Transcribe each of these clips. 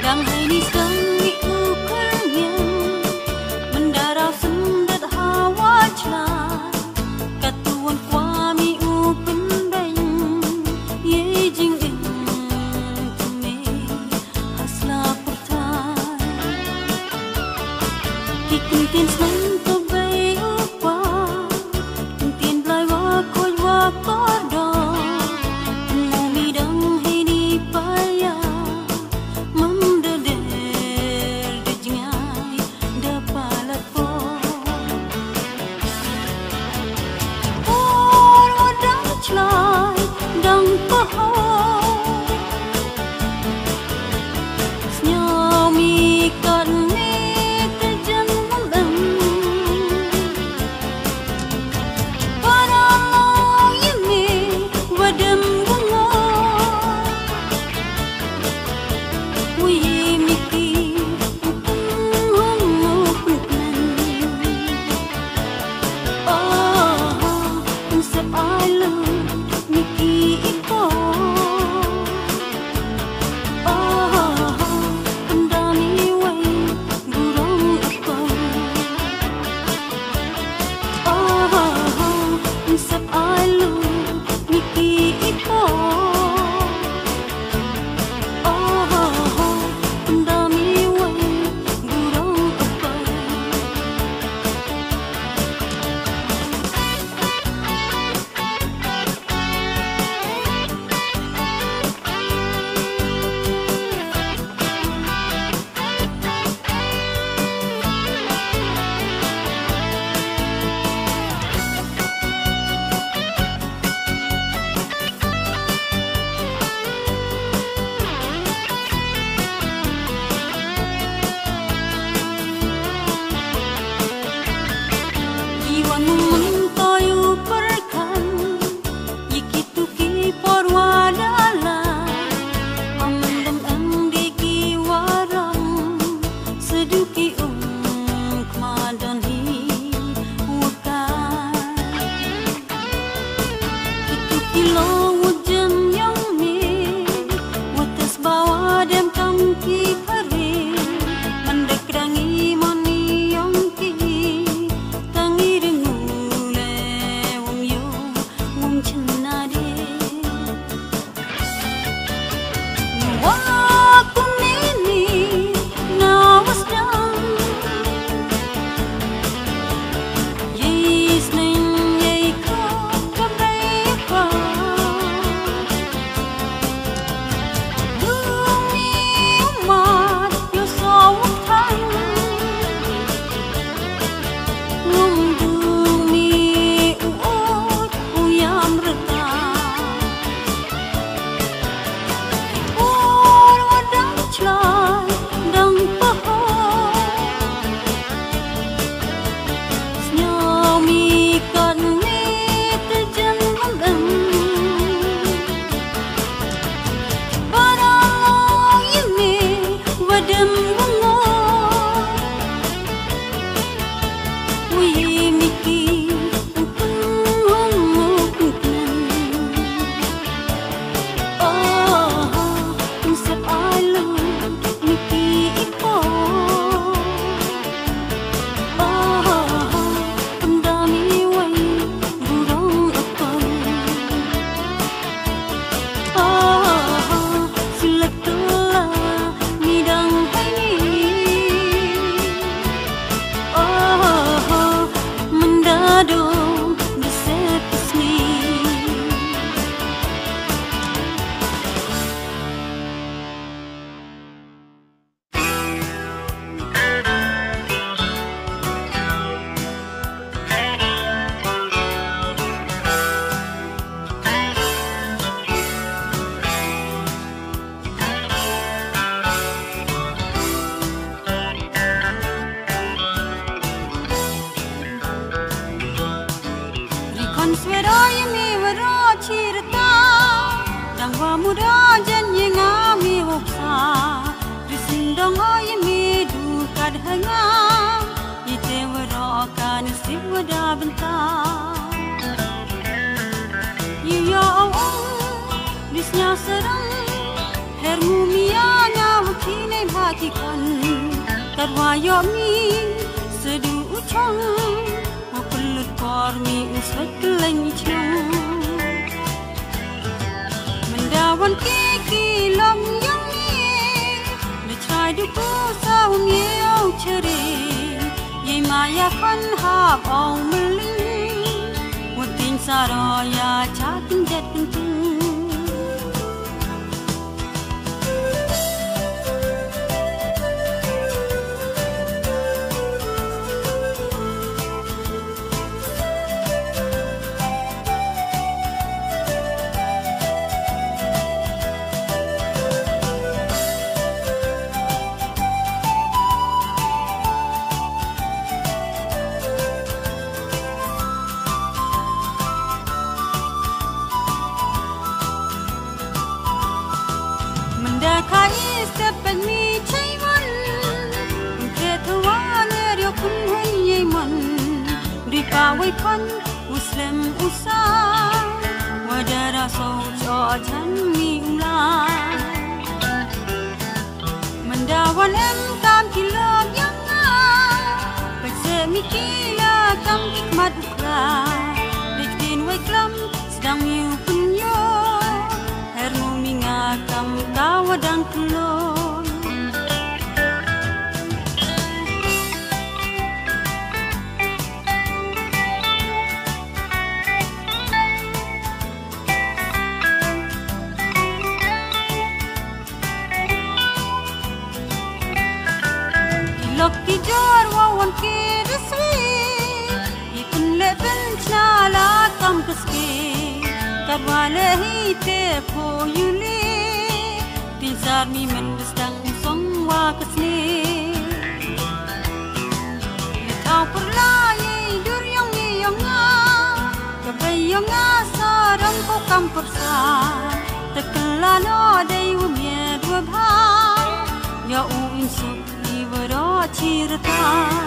Serang hermu mianya wakine ที่คนกัดว่ายอมมีสะดูช่องว่าคนหลุดปอดมีอุสกเล่นชงมันดาวันกี่ลมยังมีและชายดูกูสาวเมียวเชรียิ่งมายาคนหาบเอามือลิงวัดทิ้งสารอยาชาติเจ็ดตึงไว้พันมุสลิมอุษาว่าดาราโซจอฉันมีอุลามันดาวันเอ็มตามที่เลิกยังงาไปเสมิกีลากำกิกมัดอุกลาเด็กดินไว้กลัมสดังมิวปุญโยเฮรมูมิงากำกาวดังคุโลLucky jar wawan ke resmi ikun leben chala kam kaske karwale hi te pho yuli tinsar mi men stang song wa kasne tau perla ye dur yong ni yonga kabai yonga sarang ko kam persa tekla no dei u mie dua bha ya u insuk Cirta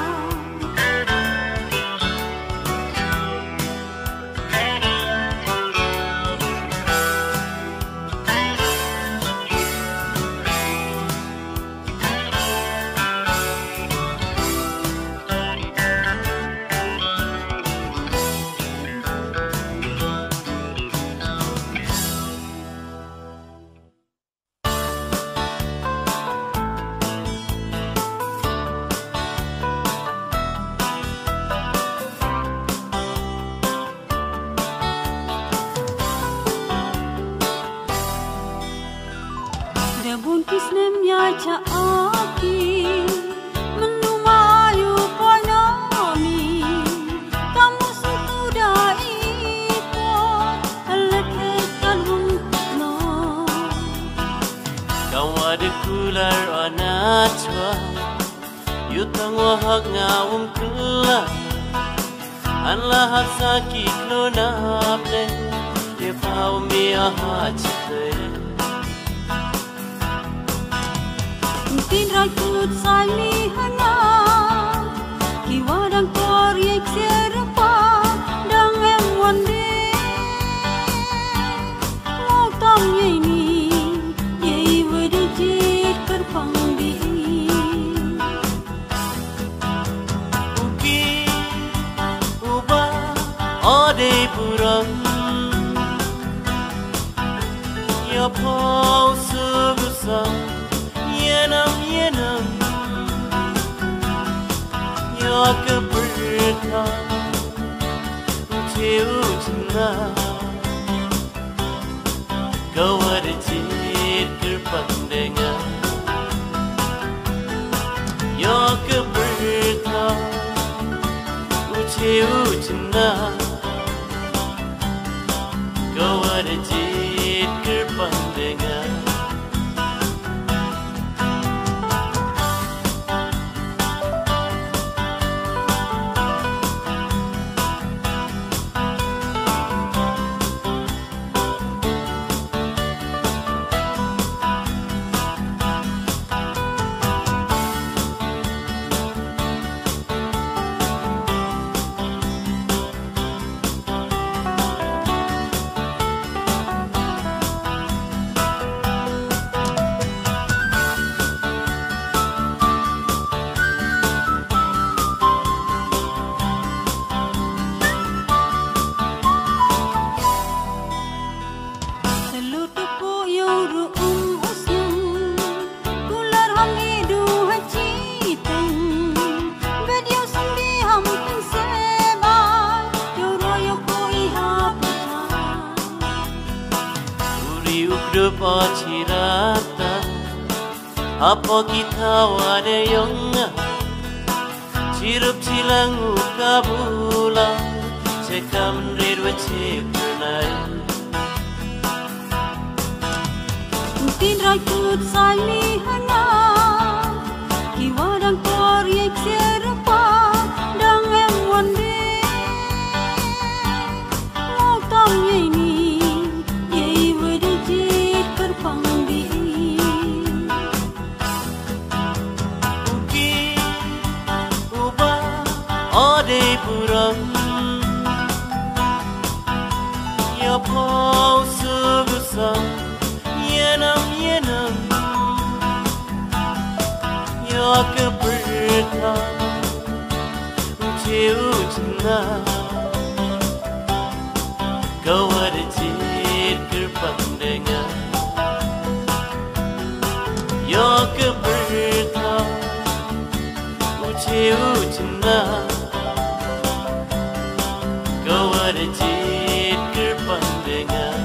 Tin rai kut sai mi hana ki wadang kor yek serpa dang em wande mo tam ye ni ye wadi jit kar pang di uki uba ode puram ya pau sugusa yenam ya keberta ucina kau ada jit kerpandangan ya keberta ucina kau ada jit kerpandangan Pachirata Apo kita wade yonga Chirup chilangu kabula Cekam redwa cekernai Tin rai kut sai mi hana Ki wadang kor yek serpa Dang em wande Mau tam yei ni Yei wadi jit kerpang di Uki uba ode puram Ya pau sugusam Yenam Ya keberta Ucina Kau ada jid kerpandangan Ya keberta Ucina Kau ada jid kerpandangan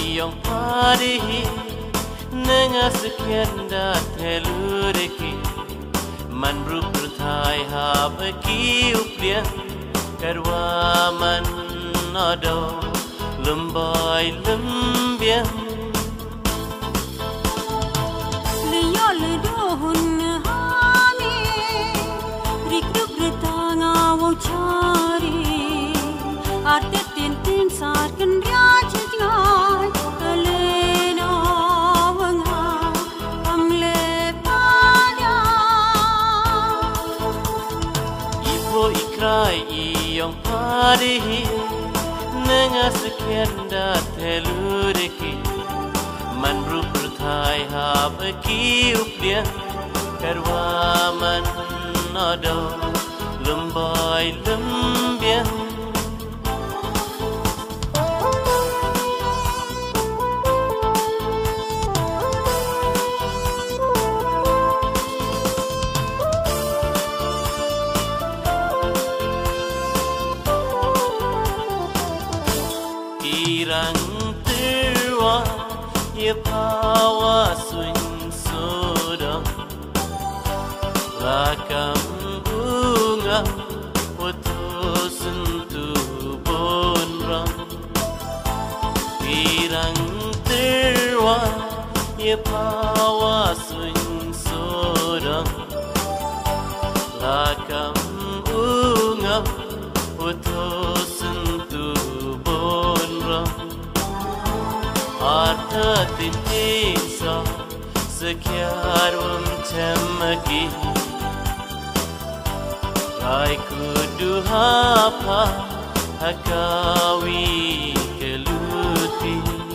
iyong parihi Nenga sekian dat telureki Man berpertai habaki upian Karwa man nado Lembai lembian Liya ledohun hami Rikduk retanga wau cari Artet tintin sarkan raja ngai Kalena wangha amle pada Ipo ikrai iyong parihi Nenga sekian dat telureki Man berpertai habaki upian Karwa man nado Lembai lembian Irang terwa Ye pawa swing sodang Lakam bunga Foto sentuh bonrang Irang terwa Ye pawa swing sodang Lakam bunga Foto sentuh bonrang Arta tintinsa sekiar cemagi Rai kudu hapa hakawi keluti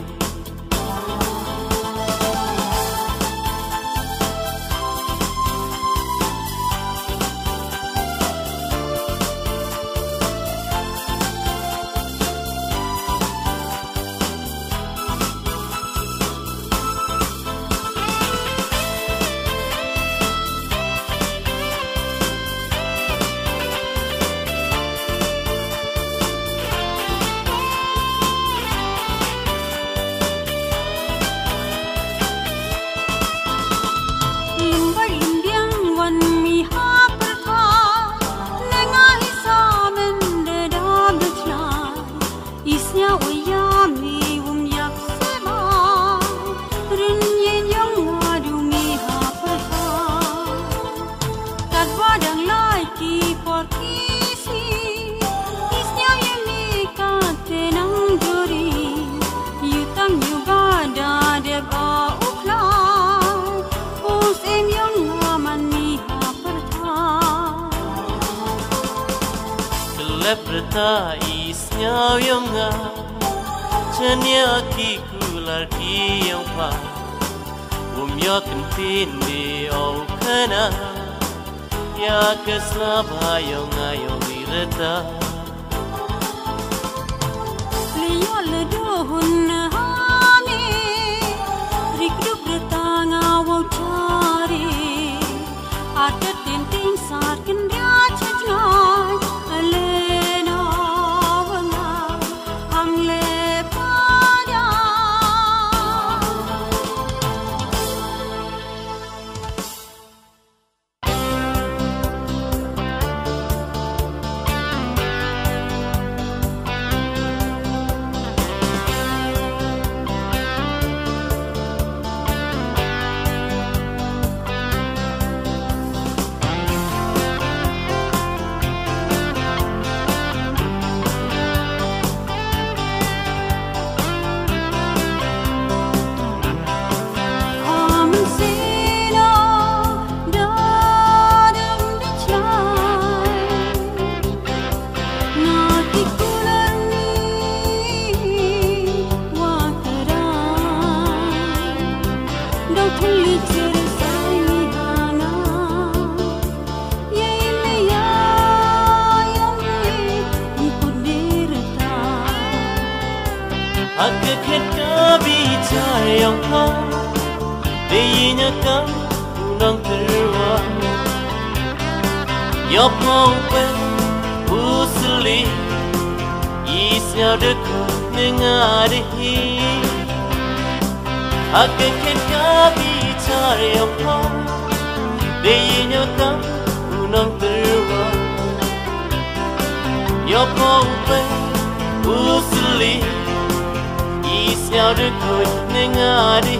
Lepreta isnya yang nga Chanya ki kular ki yang pa Umya kentin di au kana Ya keslaba yang ayong ireta Liya ledohun hami Rikduk retanga wau cari Artet tintin sarkan raja ngai Alena wangha amle pada Agaknya kabi cahayang ha Dinya kan undang teruang Yop mau pen usli Isnya dekat mengadihi Agaknya bicara yang kau dia nyata unang terwa yo pompe usli isya de koi nengari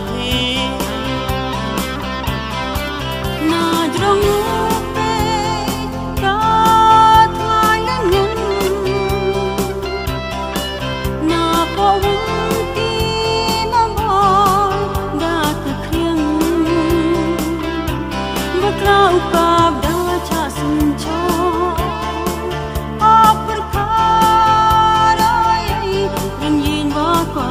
na drong pe ka thai lengen na po ti ma boy da ka kriang ba klau ka da cha sun cho apar ka rai ren yin ba ko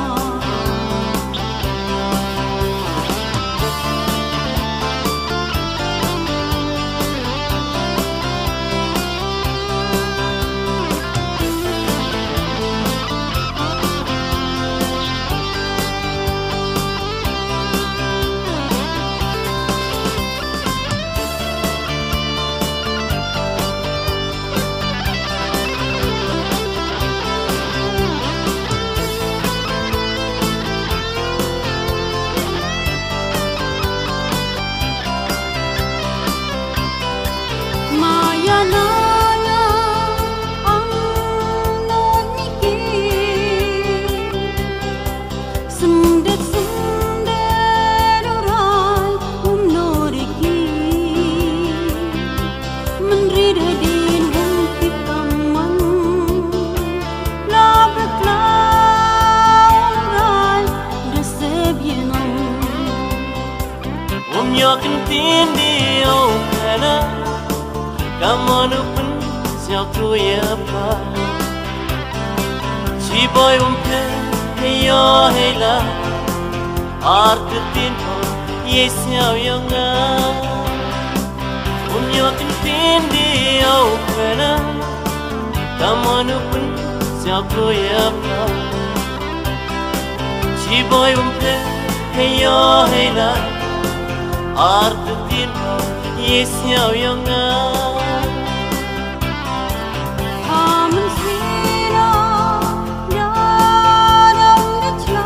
Yakin tindi oh kana kamanu pun siap tu ya pa si boy umpe yo hela art tin ho yes siap yang yakin tindi oh kana kamanu pun siap tu ya pa si boy umpe yo hela Artin yes nhau yang aman sira darang dechla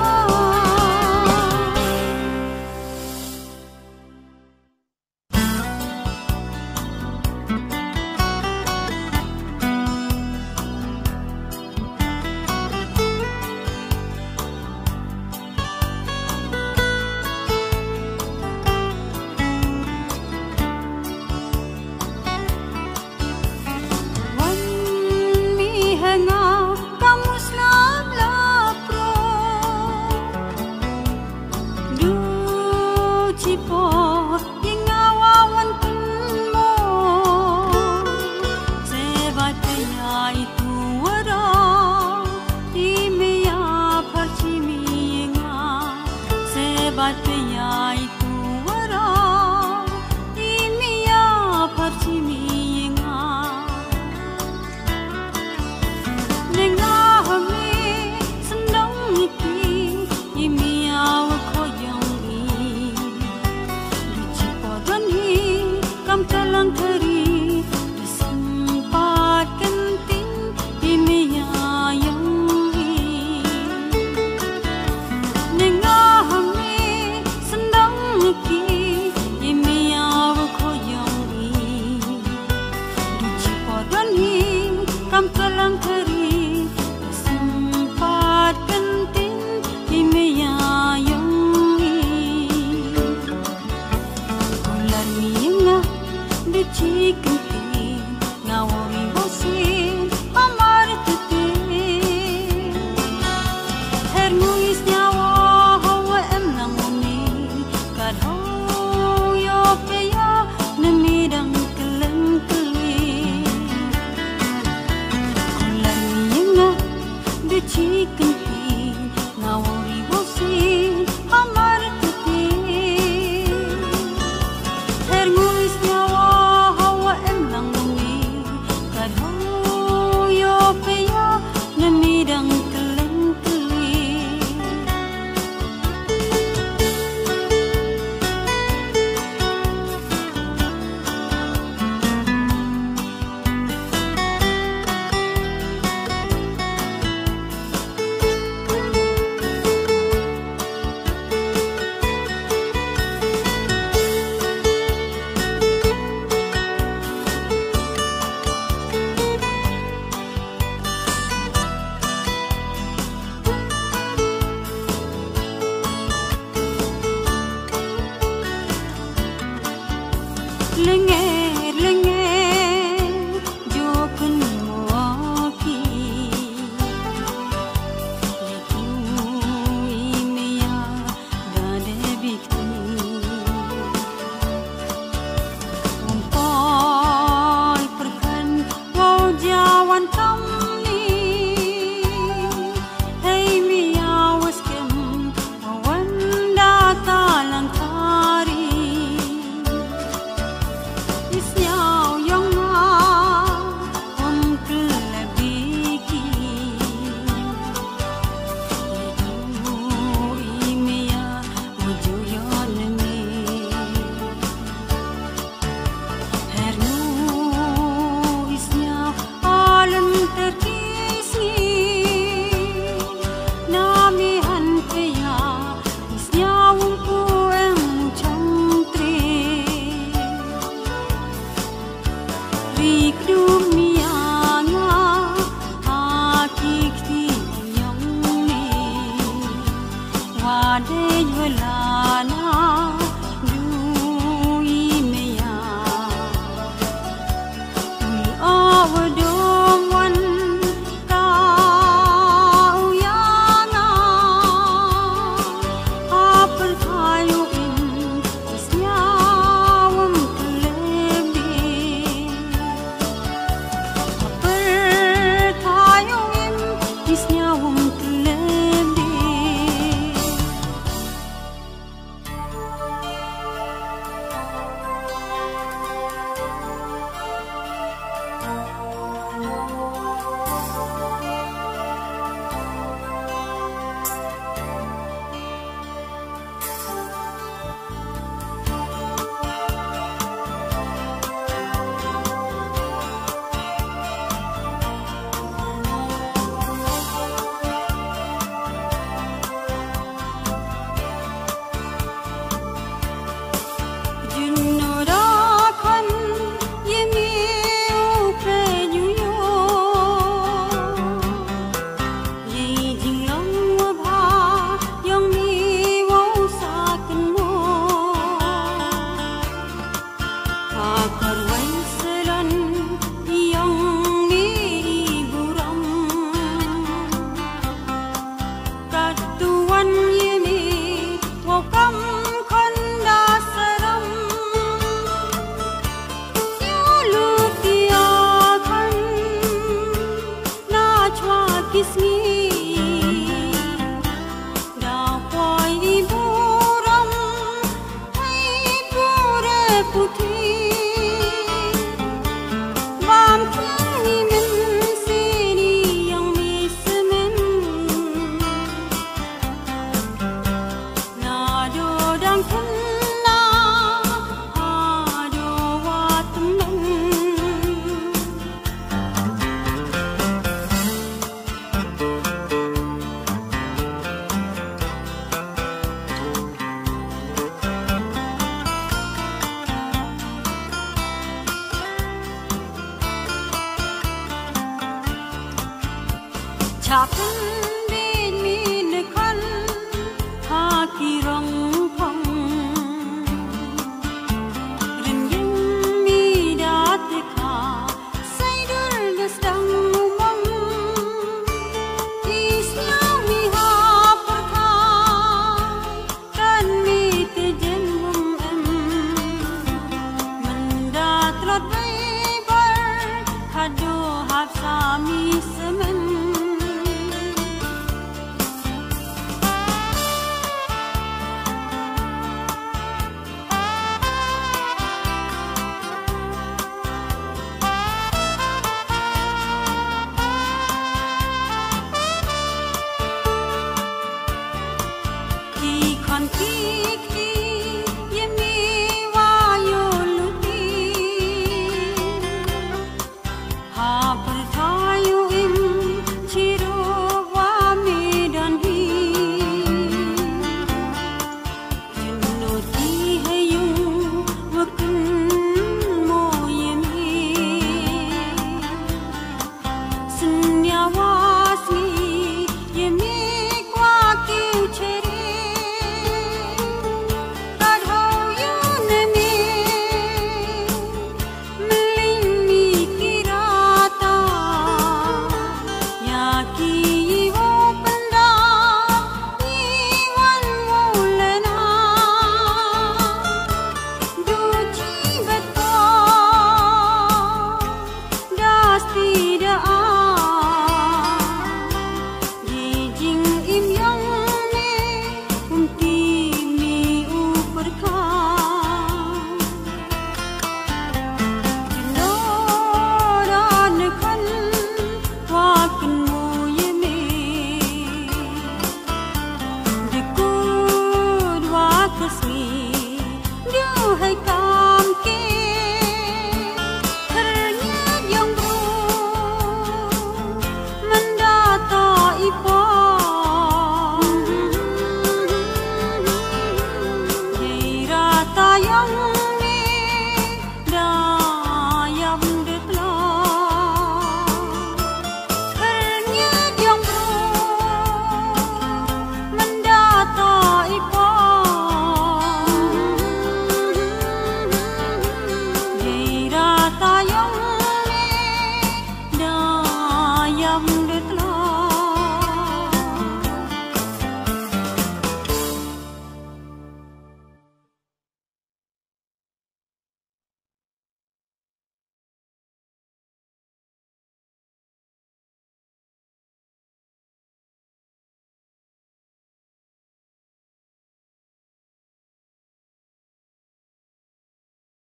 hi po